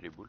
les boules.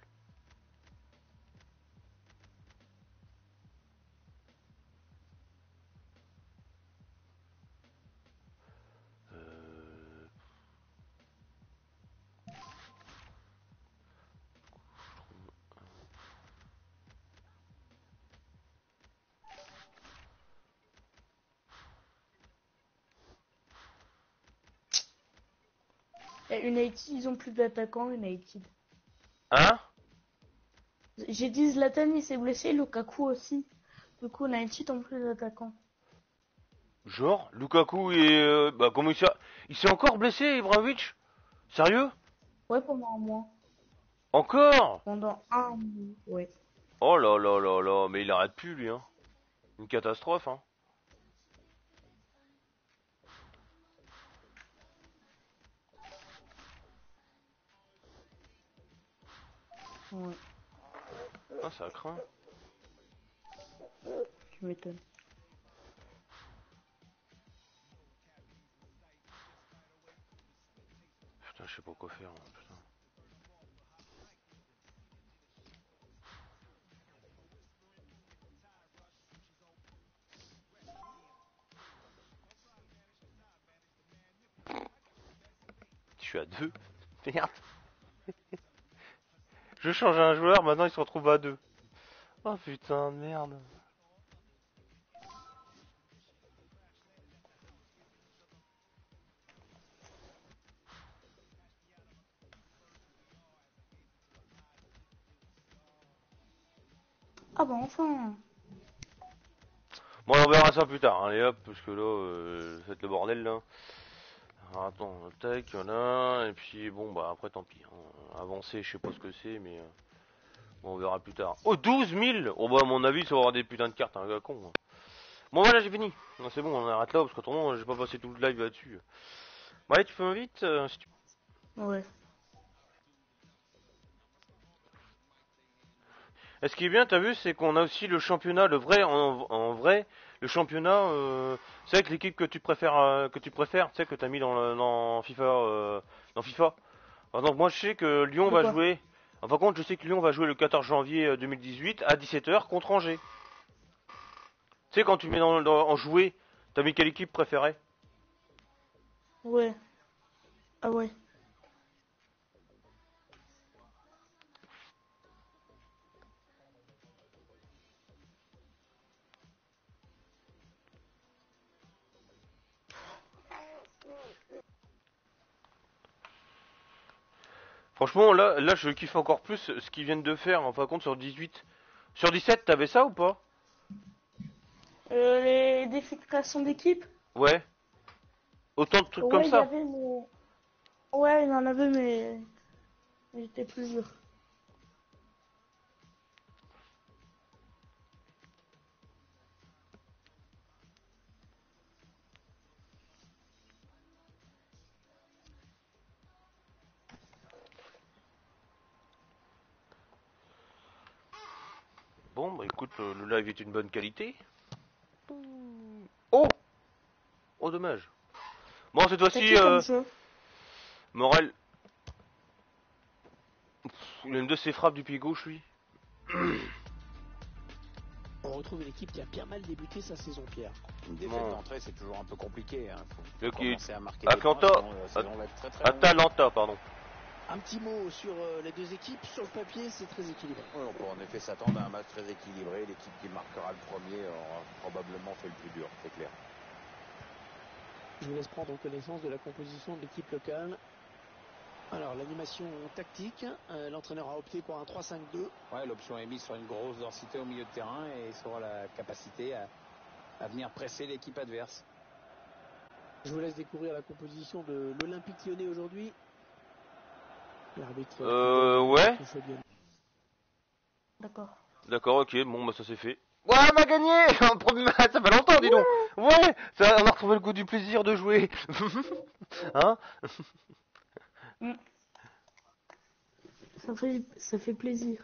Et United, ils ont plus d'attaquants, United. Hein? J'ai dit Zlatan, il s'est blessé, Lukaku aussi. Du coup, United ont plus d'attaquants. Genre, Lukaku et bah comment il s'est encore blessé, Ibrahimovic? Sérieux? Ouais, pendant un mois. Encore? Pendant un mois, ouais. Oh là là là là, mais il arrête plus lui, hein. Une catastrophe, hein. Ouais, Ah, ça craint. tu m'étonnes. Putain, je sais pas quoi faire, hein, putain. Je suis à 2. Merde. Je change un joueur, maintenant il se retrouve à 2. Oh putain de merde. Ah bah enfin. Bon, on verra ça plus tard, hein, allez hop, parce que là, ça va être le bordel là. Alors, attends, tac, voilà, et puis bon, bah après tant pis. Hein. Avancer, je sais pas ce que c'est, mais bon, on verra plus tard. Oh, 12 000. Oh bah à mon avis, ça va avoir des putains de cartes, un gars con. Hein. Bon voilà, j'ai fini. Non, c'est bon, on arrête là, parce qu'autrement, j'ai pas passé tout le live là-dessus. Bon, allez, tu peux vite si tu... Ouais. Et ce qui est bien, t'as vu, c'est qu'on a aussi le championnat, le vrai, en vrai, le championnat, c'est avec l'équipe que tu préfères, tu sais, que t'as mis dans FIFA, dans FIFA. Par exemple, moi, je sais que Lyon De va quoi? jouer, enfin, contre, je sais que Lyon va jouer le 14 janvier 2018 à 17h contre Angers. Tu sais, quand tu mets en jouer, t'as mis quelle équipe préférée? Ouais. Ah ouais. Franchement, là, je kiffe encore plus ce qu'ils viennent de faire, enfin, contre sur 18. Sur 17, t'avais ça ou pas? Les défis de création d'équipe? Ouais. Autant de trucs comme Ouais, il y ça. avait, mais... Ouais, il y en avait, mais... J'étais plus dur. Bon, bah écoute, le live est une bonne qualité. Oh! Oh, dommage. Bon, cette T'as fois-ci, qui comme jeu? Morel, il a une de ses frappes du pied gauche, lui. On retrouve une équipe qui a bien mal débuté sa saison, Pierre. Une défaite d'entrée, c'est toujours un peu compliqué. Hein. Faut commencer à marquer des points, sinon la saison va être très très longue. Atalanta, pardon. Un petit mot sur les deux équipes. Sur le papier, c'est très équilibré. Oui, on peut en effet s'attendre à un match très équilibré. L'équipe qui marquera le premier aura probablement fait le plus dur, c'est clair. Je vous laisse prendre connaissance de la composition de l'équipe locale. Alors, l'animation tactique, l'entraîneur a opté pour un 3-5-2. Ouais, l'option est mise sur une grosse densité au milieu de terrain et ça aura la capacité à venir presser l'équipe adverse. Je vous laisse découvrir la composition de l'Olympique Lyonnais aujourd'hui. L'arbitre. Ouais. D'accord. D'accord, ok, bon, bah ça c'est fait. Ouais, on a gagné! Un premier match, ça fait longtemps, dis donc! Ouais! Ça, on a retrouvé le goût du plaisir de jouer! Hein? Mm. Ça fait plaisir.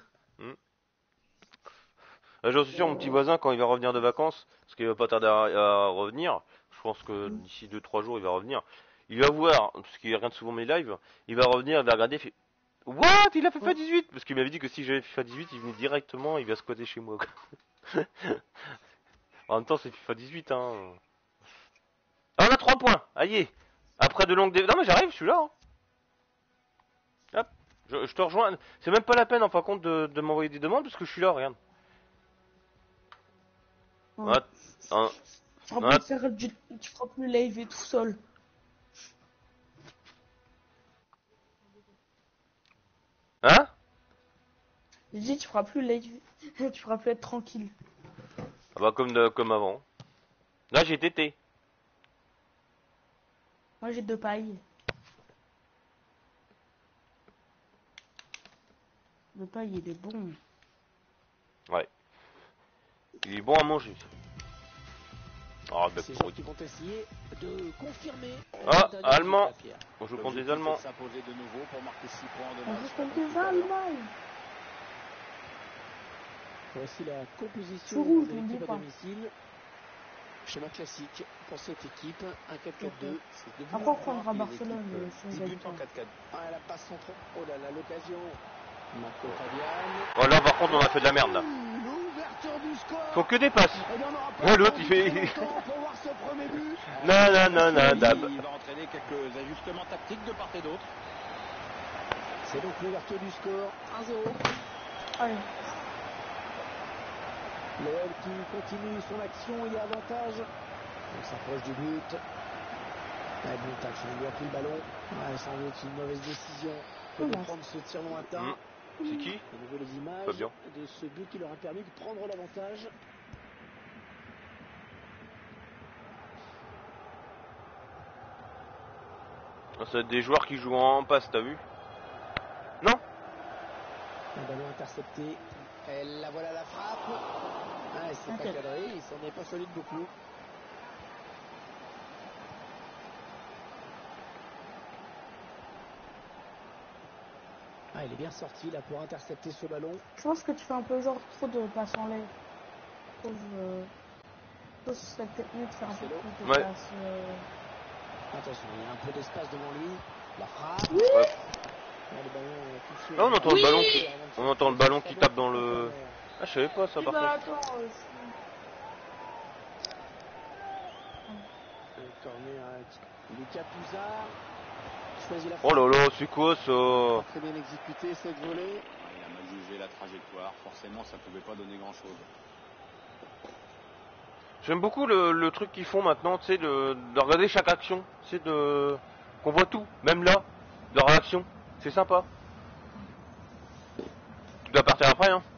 J'en suis sûr, mon petit voisin, quand il va revenir de vacances, parce qu'il va pas tarder à revenir, je pense que d'ici 2-3 jours, il va revenir. Il va voir, parce qu'il regarde souvent mes lives, il va revenir, il va regarder, il fait What? Il a fait FIFA Ouais. 18? Parce qu'il m'avait dit que si j'avais FIFA 18, il venait directement, il vient squatter chez moi. Quoi. En même temps, c'est FIFA 18, hein. Ah, on a 3 points. Aïe. Après de longues... Non, mais j'arrive, je suis là. Hein. Hop. Je te rejoins. C'est même pas la peine, en fin de compte, de m'envoyer des demandes, parce que je suis là, regarde. Ouais. Ah, Tu feras ah, plus faire tu feras plus live et tout seul. hein? Je dis tu feras plus live, tu feras plus être tranquille. Ah bah, comme avant. Là, j'ai tété. Moi j'ai 2 pailles. Le paille il est bon. Ouais. Il est bon à manger. Ah, bah, Ces gens pourri. qui vont essayer de confirmer. Ah, la dernière Allemand. minute, la Pierre. On joue contre des L'objectif est Allemands. de s'imposer de nouveau pour marquer 6 points en 2 On matchs. joue contre comme des tout à l'heure. Allemands. Voici la C'est composition rouge, de on dit l'équipe à pas. domicile. Schéma classique pour cette équipe, un 4-4-2. C'est de Après on vouloir prendra voir les Barcelone équipes, si on 10 gagne buts en pas. 4-4. Ah, la passe centrale. Oh là là, l'occasion. Marco Fabian. Oh, là, par contre, on a fait de la merde, là. L'ouverture du score. Faut que des passes. Eh bien, on n'aura pas Ouais, l'autre, attendu il fait- très longtemps pour voir ce premier but. Non, non, non, non, dab. Il va entraîner quelques ajustements tactiques de part et d'autre. C'est donc l'ouverture du score. 1-0. Allez. L'OL qui continue son action, il y a avantage. On s'approche du but. Ouais, bon touch, on ne voit plus le ballon. Ouais, sans doute une mauvaise décision que de Oula. prendre ce tir lointain. C'est qui? À nouveau les images Pas bien. de ce but qui leur a permis de prendre l'avantage. Ça va être des joueurs qui jouent en passe, t'as vu? Non? Un ballon intercepté. Et la voilà la frappe. Ouais, c'est pas Ok. cadré, il s'en est pas solide beaucoup. Ah, il est bien sorti là pour intercepter ce ballon. Je pense que tu fais un peu genre trop de passes en l'air. Je trouve cette technique de faire un peu plus de Ouais. passes. Attention, il y a un peu d'espace devant lui. La frappe. Oui. Ouais. Ah, le ballon touché. Là, on entend le ballon qui... Avant de On entend le sortir, ballon ça qui doit tape être dans un le... corner. Ah, je savais pas ça, Eh par ben contre. attends, Le corner avec Lucas Pouzard. Choisit la Oh là là, c'est quoi ça? Pas très bien exécuté cette volée. Il a mal jugé la trajectoire. Forcément, ça ne pouvait pas donner grand-chose. J'aime beaucoup le truc qu'ils font maintenant, tu sais, de regarder chaque action. C'est de... Qu'on voit tout, même là, leur réaction. C'est sympa. Tu dois partir après, hein?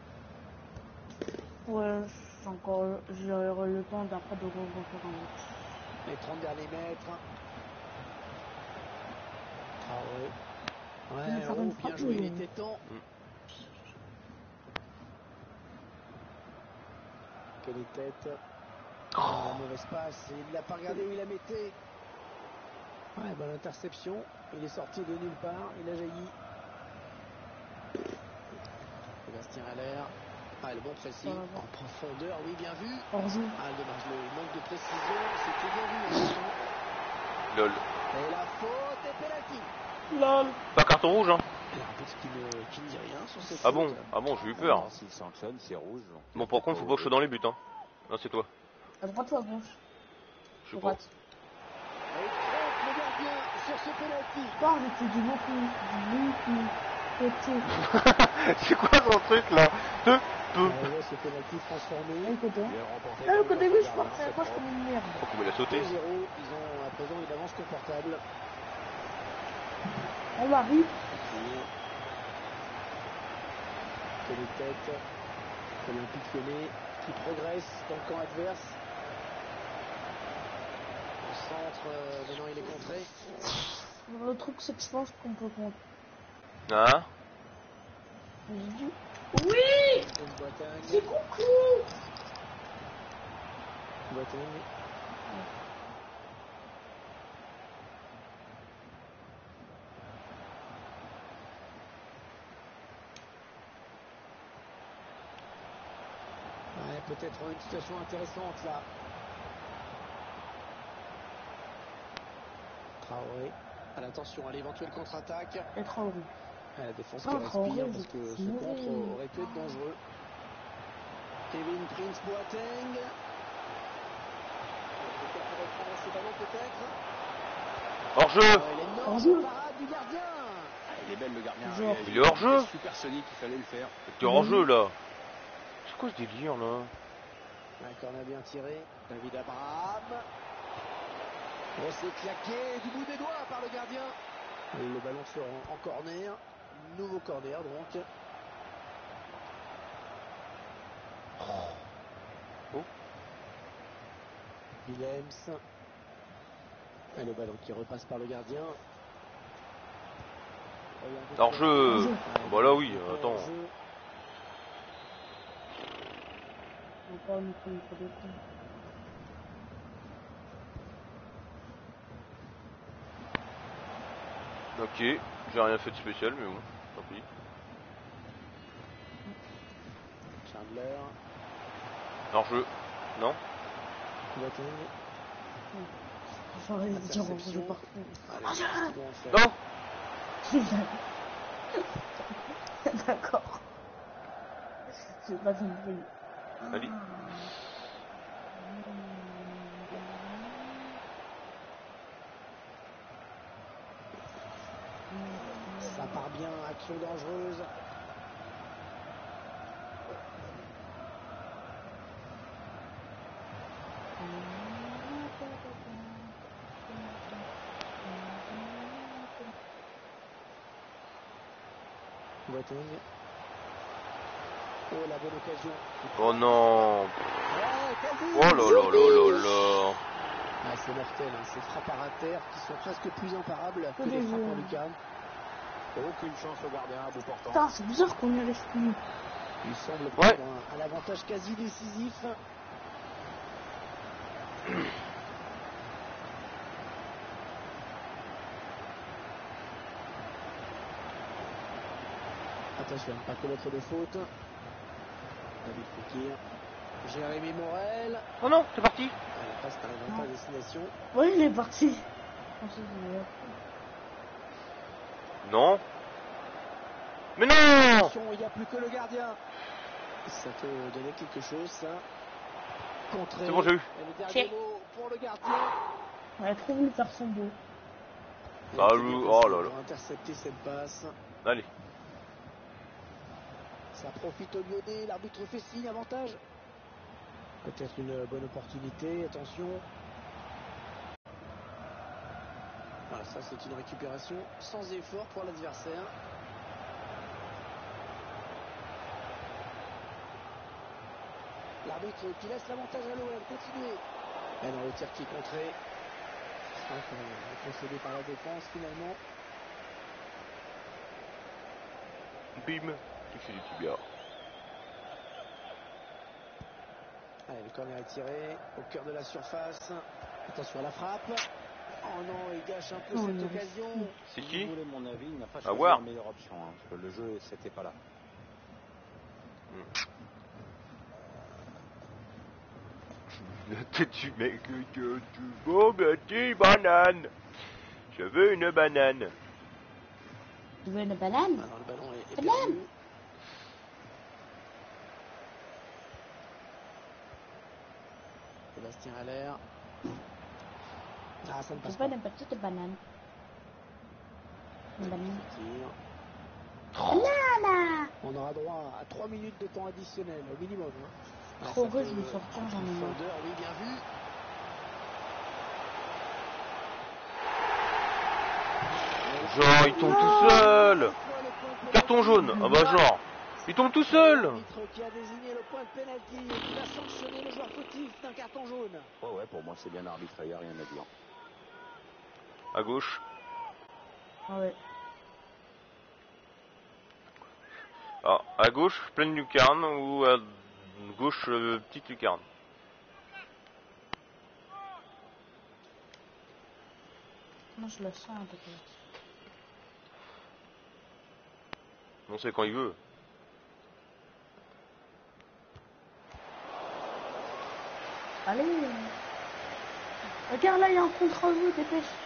ouais, j'aurai le temps d'après de refaire un match. Les 30 derniers mètres. Ah ouais. Il va Ouais, faire oh, une bien frappe, joué, il mais- était temps. Quelle est tête. La mauvaise passe, et il l'a pas regardé où il la mettait. Ouais, bonne interception. Il est sorti de nulle part, il a jailli. Sébastien Haller. Ah, le bon pressing. Ça va. En profondeur, oui, bien vu. Hors-jeu. Ah, dommage, le manque de précision. C'était bien vu. Attention. Lol. Et la faute est pénalty. Lol. Pas carton rouge, hein? L'arbitre qui ne dit rien sur cette Ah faute. bon? Ah bon, j'ai eu peur. Alors, s'il sanctionne, c'est rouge. donc il y Bon, a par peut-être contre, faut pas pas que je sois dans les buts, hein. Non, c'est toi. À droite ou à gauche? Je sais pas. Droite. Et il trompe le gardien sur ce pénalty. Parle, c'est du beaucoup. Côté. C'est quoi son truc, là? On voit ce pénalty transformé. Ah, le côté. Il est remporté Ah, le par côté le gauche, gardien, je pense, cette moi je fois. comme une merde. Pourquoi il a 2-0, sauté? ils ont à présent une avance confortable. On varie. Quelle est tête. Olympique Lyonnais qui progresse dans le camp adverse. Au centre, maintenant il est contré. Le truc, c'est que je pense qu'on peut compter. Hein? J'ai dit. Oui! Une Boitagne. C'est coucou! Boitagne. Ouais, peut-être une situation intéressante là. Traoré. À l'attention à l'éventuelle contre-attaque. Et trop heureux. La défense Ah, qui respire horrible, parce que c'est ce contre mauvais. aurait pu être dangereux. Kevin Prince Boateng. Peut-être pour reprendre ce ballon peut-être. Hors-jeu. Il est Hors-jeu. énorme parade du gardien. Il est belle le gardien. Genre. Il est hors jeu. C'est supersonique, il fallait le faire. T'es hors-jeu là. C'est quoi ce délire là? Un corner bien tiré. David Abraham. Oh, c'est claqué du bout des doigts par le gardien. Et le ballon sort en corner. Nouveau corner donc. Oh. Willems. Et le ballon qui repasse par le gardien. Hors-jeu. Hors-jeu. Bah là oui, attends. Hors-jeu. Encore une fois, il faut des coups. Ok, j'ai rien fait de spécial, mais bon, tant pis. Chandler. Hors-jeu. Non? Boateng. J'aurais dû dire hors jeu Interception. partout. Allez, qu'est-ce qu'ils vont faire? Non. D'accord. J'ai pas compris. Allez. Ça part bien, action dangereuse. Boateng. Oh, la bonne occasion. Oh non. Ouais, quel but! Oh là là là là là. Ah, c'est mortel, hein. Ces frappes à terre qui sont presque plus imparables que Oui, les oui, frappes en oui. lucarne. Aucune chance au gardien, à bout portant. Putain, c'est bizarre qu'on y laisse plus. Il semble Ouais. prendre un avantage quasi décisif. Attention, pas commettre de faute. David Fekir. Jérémy Morel. Oh non, c'est parti. La passe n'arrivera pas à destination. Ouais, il est parti. Non. Mais non. Attention, il n'y a plus que le gardien. Ça te donnait quelque chose, ça. Contré. C'est bon, j'ai eu. Et le dernier mot pour le gardien. Elle a trop voulu faire son beau. Il a été Salut, bien oh placé là là. pour intercepter cette passe. Allez. Ça profite au Lyonnais, l'arbitre fait signe, avantage. Peut-être une bonne opportunité, attention. Voilà, ça c'est une récupération sans effort pour l'adversaire. L'arbitre qui laisse l'avantage à l'OM, continuez. Et dans le tir qui est contré. Concédé par la défense finalement. Bim. C'est du tibia. Allez, le corner est tiré au cœur de la surface. Attention à la frappe. Oh non, il gâche un peu Oh cette non. occasion. C'est Si qui? vous voulez mon avis, il n'a pas À choisi voir. la meilleure option, hein, parce que le jeu, c'était pas là. La tête du mec que tu veux, petit banane. Je veux une banane. Tu veux une banane? Alors le ballon est Banane. perdu. Sébastien Haller. Ah, ça ne Tu passe veux pas. une petite banane? Une banane. Tire. Banane! On aura droit à 3 minutes de temps additionnel au minimum. Hein. Ah, Trop ça heureux, peut- je me sortir, j'en ai marre. Fondeur, oui, bien vu. Genre, il tombe tout seul. Carton jaune. Ah bah genre. Il tombe tout seul. L'arbitre qui a désigné le point de pénalty et qui va sanctionner le joueur fautif d'un carton jaune. Ouais, pour moi, c'est bien arbitré, il n'y a rien à dire. À gauche. Ah ouais. Ah, à gauche, pleine lucarne ou à gauche, petite lucarne. Moi, je le sens un peu. On sait quand il veut. Allez. Regarde là, il y a un contre-jeu, dépêche.